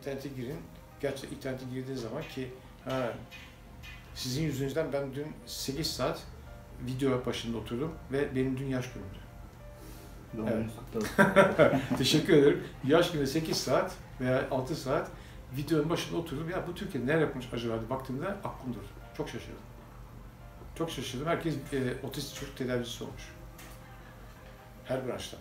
internete girin. Gerçekten internete girdiğiniz zaman ki sizin yüzünüzden ben dün 8 saat video başında oturdum ve benim dün yaş günümdü. Evet. Teşekkür ederim. Yaş günü 8 saat veya 6 saat videonun başında oturdum. Ya bu Türkiye'de neler yapmış acaba diye baktığımda aklım durdu. Çok şaşırdım. Çok şaşırdım. Herkes otistik çocuk tedavisi olmuş. Her branştan.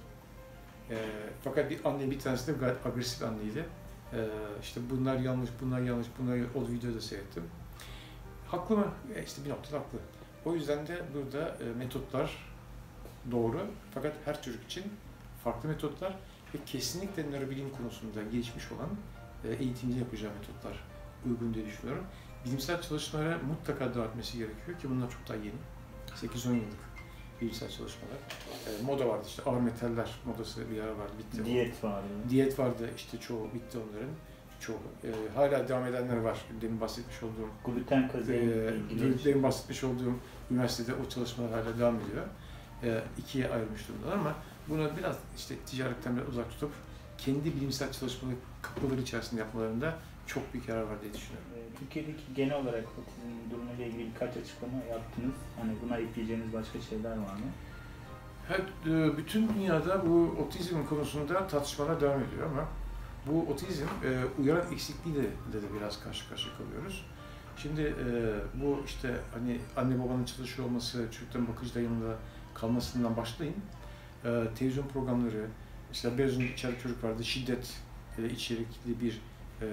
Fakat bir anne, bir tanesi de gayet agresif anneydi. İşte bunlar yanlış, bunlar yanlış, bunları o videoda seyrettim. Haklı mı? İşte bir noktada haklı. O yüzden de burada metotlar doğru. Fakat her çocuk için farklı metotlar ve kesinlikle nörobilim konusunda gelişmiş olan eğitimci yapacağı metotlar uygun diye düşünüyorum. Bilimsel çalışmalara mutlaka devam etmesi gerekiyor ki bunlar çok daha yeni. 8-10 yıllık bilimsel çalışmalar. Moda vardı işte ağır metaller modası bir ara vardı, bitti. Diyet vardı. Diyet vardı işte çoğu, bitti onların. Çoğu. Hala devam edenler var. Demin bahsetmiş olduğum gluten kazein demin bahsetmiş olduğum üniversitede o çalışmalar hala devam ediyor. İkiye ayrılmış durumdalar ama bunu biraz işte ticaretten biraz uzak tutup kendi bilimsel çalışmaları kapıları içerisinde yapmalarında çok büyük yarar var diye düşünüyorum. Türkiye'deki genel olarak otizm durumuyla ilgili birkaç açıklama yaptınız. Hani buna ekleyeceğiniz başka şeyler var mı? Evet, bütün dünyada bu otizm konusunda tartışmalar devam ediyor ama bu otizm uyaran eksikliğiyle de biraz karşı karşıya kalıyoruz. Şimdi bu işte hani anne babanın çalışıyor olması, çocukların bakıcıda yanında kalmasından başlayın. Televizyon programları, işte biraz önce içeride çocuk vardı, şiddet içerikli bir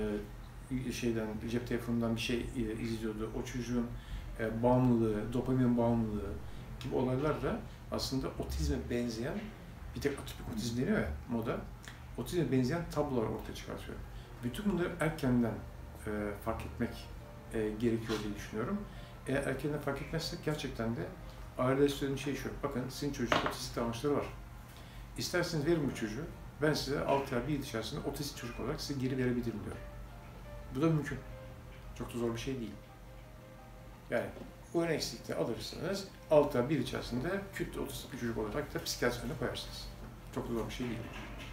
şeyden, cep telefonundan bir şey izliyordu. O çocuğun bağımlılığı, dopamin bağımlılığı gibi olaylar da aslında otizme benzeyen, bir tek atipik otizm deniyor ya moda, otizme benzeyen tablolar ortaya çıkartıyor. Bütün bunları erkenden fark etmek gerekiyor diye düşünüyorum. Eğer erkenden fark etmezsek gerçekten de ailede söylediğim şey şu, bakın sizin çocuk otistik davranışları var. İsterseniz verin bu çocuğu, ben size 6 ay, 1 yıl içerisinde otistik çocuk olarak size geri verebilirim diyor. Bu da mümkün. Çok da zor bir şey değil. Yani oyun eksikliği alırsanız 6 ay, 1 yıl içerisinde kütle otistik bir çocuk olarak da psikiyatri önüne koyarsınız. Çok da zor bir şey değil.